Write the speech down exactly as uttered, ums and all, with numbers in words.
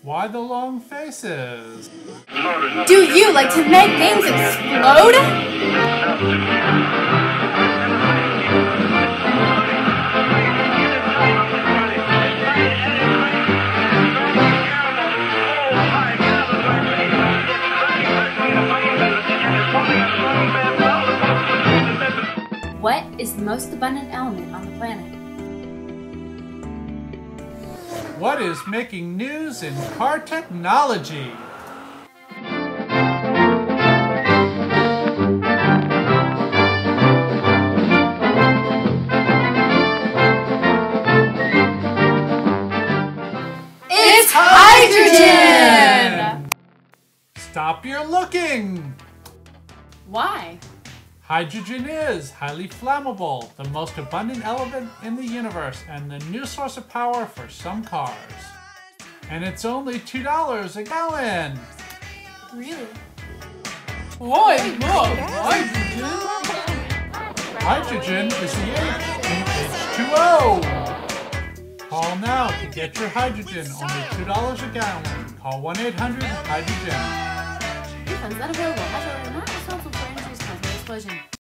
Why the long faces? Do you like to make things explode? What is the most abundant element on the planet? What is making news in car technology? It's hydrogen! Stop your looking! Why? Hydrogen is highly flammable, the most abundant element in the universe, and the new source of power for some cars. And it's only two dollars a gallon! Really? Why not hydrogen? Hydrogen is the H in H two O! Call now to get your hydrogen, only two dollars a gallon. Call one eight hundred hydrogen. Refunds not available. Hydrogen not responsible for injuries caused by explosion.